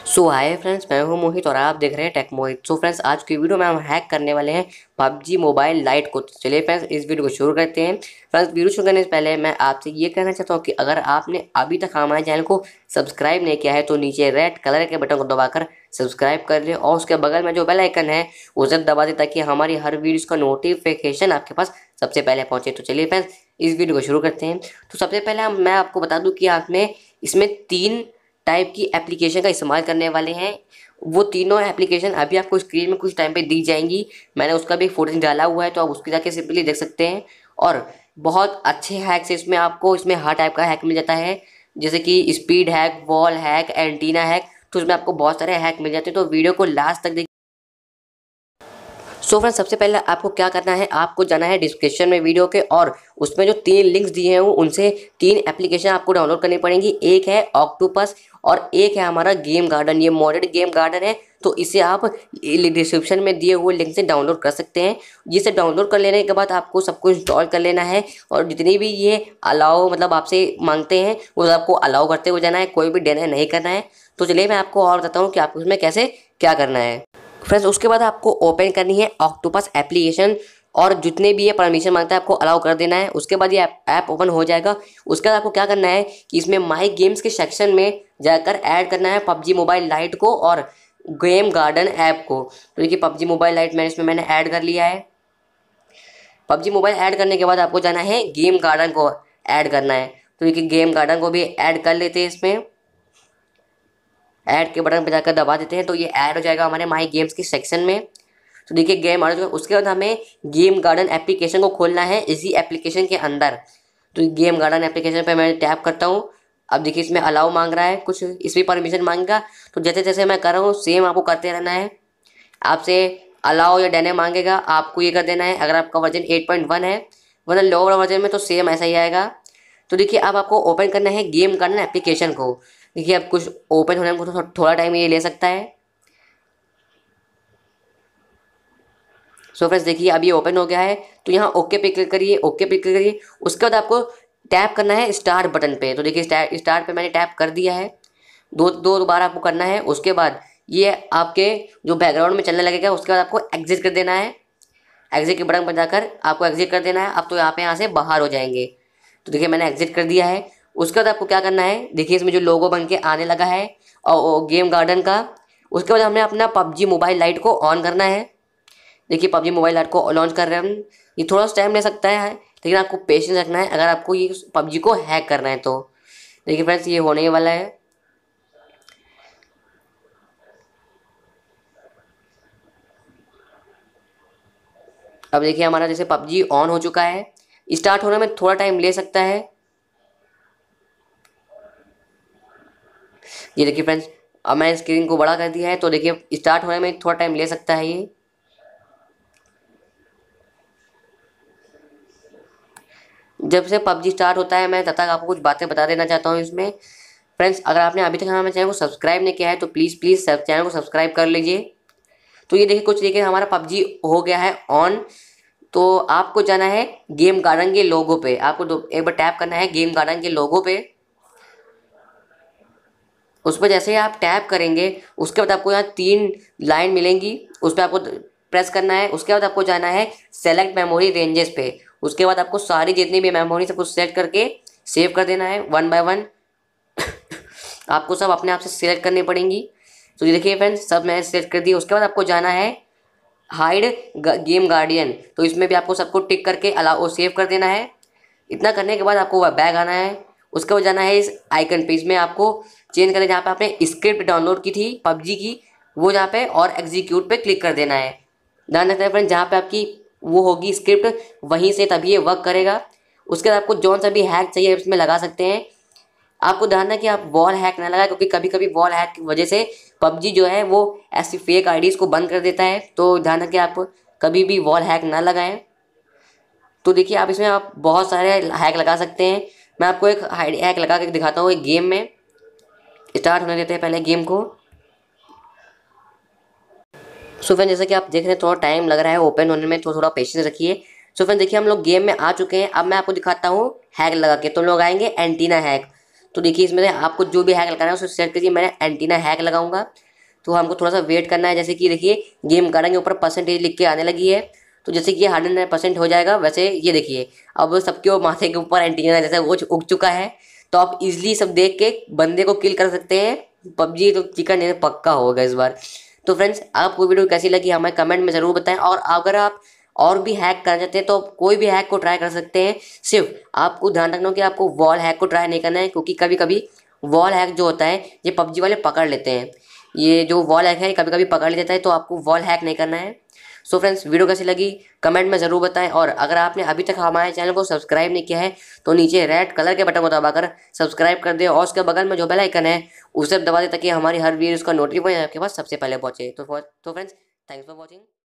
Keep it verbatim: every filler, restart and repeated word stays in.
सो hi friends, मैं हूं मोहित और आप देख रहे हैं टेक मोहित। सो फ्रेंड्स, आज की वीडियो में हम हैक करने वाले हैं पबजी मोबाइल लाइट को। चलिए फ्रेंड्स, इस वीडियो को शुरू करते हैं। फ्रेंड्स, वीडियो शुरू करने से पहले मैं आपसे ये कहना चाहता हूं कि अगर आपने अभी तक हमारे चैनल को सब्सक्राइब नहीं किया है तो नीचे रेड कलर के बटन को दबाकर सब्सक्राइब कर ले और उसके बगल में जो बेल आइकन है उसे दबा दे ताकि हमारी हर वीडियो का नोटिफिकेशन आपके पास सबसे पहले पहुंचे। तो चलिए फ्रेंड्स, इस वीडियो को शुरू करते हैं। तो सबसे पहले हम मैं आपको बता दूं कि आपने इसमें तीन टाइप की एप्लीकेशन का इस्तेमाल करने वाले हैं। वो तीनों एप्लीकेशन अभी आपको स्क्रीन में कुछ टाइम पे दी जाएंगी। मैंने उसका भी फोटो डाला हुआ है तो आप उसकी जाके सिंपली देख सकते हैं। और बहुत अच्छे हैक्स इसमें आपको इसमें हर टाइप का हैक मिल जाता है, जैसे कि speed hack, wall hack, antenna hack. तो उसमें आपको बहुत सारे हैक मिल जाते हैं। तो वीडियो को लास्ट तक देखिए। सो फ्रेंड्स, सबसे पहले आपको क्या करना है, आपको जाना है डिस्क्रिप्शन में वीडियो के और उसमें जो तीन लिंक्स दिए हैं उनसे तीन एप्लीकेशन आपको डाउनलोड करनी पड़ेंगी। एक है ऑक्टोपस और एक है हमारा गेम गार्डन। ये मॉडेड गेम गार्डन है, तो इसे आप डिस्क्रिप्शन में दिए हुए लिंक से डाउनलोड कर सकते हैं। जिसे डाउनलोड कर लेने के बाद आपको सबको इंस्टॉल कर लेना है और जितनी भी ये अलाउ मतलब आपसे मांगते हैं वो आपको अलाउ करते हुए जाना है, कोई भी डिनाई नहीं करना है। तो चलिए मैं आपको और बताता हूँ कि आपको इसमें कैसे क्या करना है। फ्रेंड्स, उसके बाद आपको ओपन करनी है ऑक्टोपस एप्लीकेशन और जितने भी ये परमिशन मांगता है आपको अलाउ कर देना है। उसके बाद ये ऐप ओपन हो जाएगा। उसके बाद आपको क्या करना है कि इसमें माई गेम्स के सेक्शन में जाकर ऐड करना है पबजी मोबाइल लाइट को और गेम गार्डन ऐप को। तो देखिए पबजी मोबाइल लाइट मैंने इसमें मैंने ऐड कर लिया है। पबजी मोबाइल ऐड करने के बाद आपको जाना है गेम गार्डन को ऐड करना है। तो देखिए गेम गार्डन को भी ऐड कर लेते हैं। इसमें ऐड के बटन पर जाकर दबा देते हैं तो ये ऐड हो जाएगा हमारे माई गेम्स के सेक्शन में। तो देखिए गेम आ जाएगा। उसके बाद हमें गेम गार्डन एप्लीकेशन को खोलना है इसी एप्लीकेशन के अंदर। तो गेम गार्डन एप्लीकेशन पे मैं टैप करता हूँ। अब देखिए इसमें अलाउ मांग रहा है, कुछ इसमें परमिशन मांगेगा। तो जैसे जैसे मैं कर रहा हूँ सेम आपको करते रहना है। आपसे अलाउ या डने मांगेगा, आपको ये कर देना है अगर आपका वर्जन एट पॉइंट वन है, वरना लोअर वर्जन में तो सेम ऐसा ही आएगा। तो देखिए अब आपको ओपन करना है गेम गार्डन एप्लीकेशन को। देखिए अब कुछ ओपन होने में थो, थोड़ा टाइम ये ले सकता है। सो फ्रेंड्स, देखिए अब ये ओपन हो गया है। तो यहाँ ओके पे क्लिक करिए, ओके पे क्लिक करिए। उसके बाद आपको टैप करना है स्टार्ट बटन पे। तो देखिए स्टार्ट स्टार्ट पे मैंने टैप कर दिया है। दो दो बार आपको करना है। उसके बाद ये आपके जो बैकग्राउंड में चलने लगेगा उसके बाद आपको एग्जिट कर देना है। एग्जिट के बटन पर जाकर आपको एग्जिट कर देना है। अब तो यहाँ पे यहाँ से बाहर हो जाएंगे। तो देखिए मैंने एग्जिट कर दिया है। उसके बाद आपको क्या करना है, देखिए इसमें जो लोगो बन के आने लगा है और गेम गार्डन का। उसके बाद हमने अपना पबजी मोबाइल लाइट को ऑन करना है। देखिए पबजी मोबाइल लाइट को लॉन्च कर रहे हैं हम। ये थोड़ा सा टाइम ले सकता है लेकिन आपको पेशेंस रखना है अगर आपको ये पबजी को हैक करना है तो। देखिए फ्रेंड्स, ये होने वाला है। अब देखिए हमारा जैसे पबजी ऑन हो चुका है। स्टार्ट होने में थोड़ा टाइम ले सकता है। ये देखिए फ्रेंड्स, अब मैंने स्क्रीन को बड़ा कर दिया है तो देखिए स्टार्ट होने में थोड़ा टाइम ले सकता है ये। जब से पबजी स्टार्ट होता है मैं तब तक आपको कुछ बातें बता देना चाहता हूँ इसमें। फ्रेंड्स, अगर आपने अभी तक हमारे चैनल को सब्सक्राइब नहीं किया है तो प्लीज़ प्लीज़ चैनल को सब्सक्राइब कर लीजिए। तो ये देखिए कुछ देखिए हमारा पबजी हो गया है ऑन। तो आपको जाना है गेम गार्डन के लोगो पे। आपको दो एक बार टैप करना है गेम गार्डन के लोगो पे। उस पर जैसे ही आप टैप करेंगे उसके बाद आपको यहाँ तीन लाइन मिलेंगी, उस पर आपको प्रेस करना है। उसके बाद आपको जाना है सेलेक्ट मेमोरी रेंजेस पे। उसके बाद आपको सारी जितनी भी मेमोरी सब कुछ सेलेक्ट करके सेव कर देना है वन बाय वन। आपको सब अपने आप से सिलेक्ट करनी पड़ेंगी। तो ये देखिए फ्रेंड्स, सब मैंने सेलेक्ट कर दिया। उसके बाद आपको जाना है हाइड गेम गार्डियन। तो इसमें भी आपको सबको टिक करके अलाउ सेव कर देना है। इतना करने के बाद आपको वह बैग आना है। उसके बाद जाना है इस आइकन पे। इसमें आपको चेंज करना है जहाँ पे आपने स्क्रिप्ट डाउनलोड की थी पबजी की, वो जहाँ पे और एग्जीक्यूट पे क्लिक कर देना है। ध्यान रखना है फ्रेंड, जहाँ पे आपकी वो होगी स्क्रिप्ट वहीं से तभी ये वर्क करेगा। उसके बाद आपको जौन सा भी हैक चाहिए इसमें लगा सकते हैं। आपको ध्यान है कि आप वॉल हैक ना लगाए, क्योंकि कभी कभी वॉल हैक की वजह से पबजी जो है वो ऐसी फेक आईडीज़ को बंद कर देता है। तो ध्यान रखें आप कभी भी वॉल हैक ना लगाएं। तो देखिए आप इसमें आप बहुत सारे हैक लगा सकते हैं। मैं आपको एक हैक लगा के दिखाता हूँ। एक गेम में स्टार्ट होने देते हैं पहले गेम को। सो फ्रेंड, जैसे कि आप देख रहे हैं थोड़ा टाइम लग रहा है ओपन होने में, तो थोड़ा पेशेंस रखिए। सो फ्रेंड देखिए हम लोग गेम में आ चुके हैं। अब मैं आपको दिखाता हूँ हैक लगा के। तो लोग आएंगे एंटीना हैक। तो देखिए इसमें से आपको जो भी हैक लगाना है उसे सेलेक्ट कीजिए। मैंने एंटीना हैक लगाऊंगा, तो हमको थोड़ा सा वेट करना है। जैसे कि देखिए गेम गार्डन के ऊपर परसेंटेज लिख के आने लगी है, तो जैसे कि ये हंड्रेड परसेंट हो जाएगा वैसे ये देखिए अब सबके माथे के ऊपर एंटीना जैसा वो उग चुका है। तो आप इजिली सब देख के बंदे को किल कर सकते हैं। पबजी तो चिकन डिनर पक्का होगा इस बार। तो फ्रेंड्स आपको वीडियो कैसी लगी हमें कमेंट में ज़रूर बताएं, और अगर आप और भी हैक करना चाहते हैं तो आप कोई भी हैक को ट्राई कर सकते हैं। सिर्फ आपको ध्यान रखना हो कि आपको वॉल हैक को ट्राई नहीं करना है, क्योंकि कभी कभी वॉल हैक जो होता है ये पबजी वाले पकड़ लेते हैं। ये जो वॉल हैक है कभी कभी पकड़ लेता है, तो आपको वॉल हैक नहीं करना है। सो फ्रेंड्स वीडियो कैसी लगी कमेंट में ज़रूर बताएं, और अगर आपने अभी तक हमारे चैनल को सब्सक्राइब नहीं किया है तो नीचे रेड कलर के बटन को दबाकर सब्सक्राइब कर दें, और उसके बगल में जो बेल आइकन है उसे दबा दें ताकि हमारी हर वीडियो का नोटिफिकेशन आपके पास सबसे पहले पहुंचे। तो तो फ्रेंड्स थैंक्स फॉर वॉचिंग।